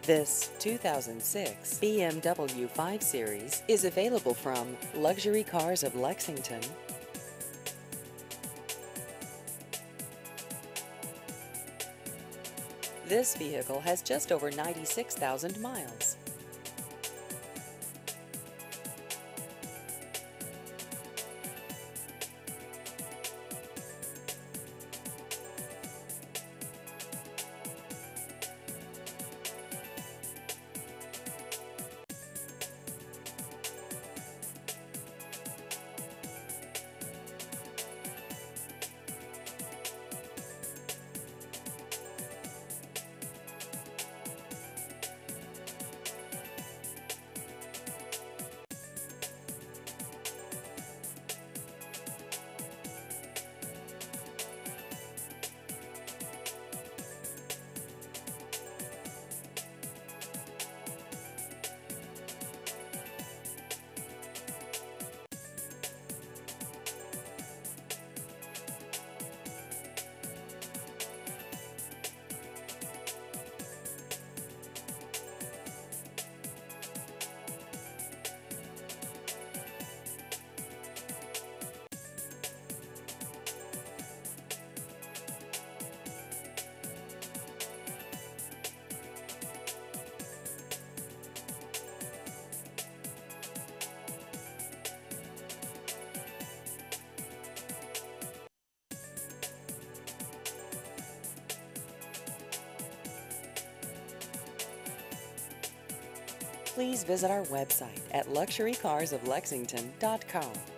This 2006 BMW 5 Series is available from Luxury Cars of Lexington. This vehicle has just over 96,000 miles. Please visit our website at luxurycarsoflexington.com.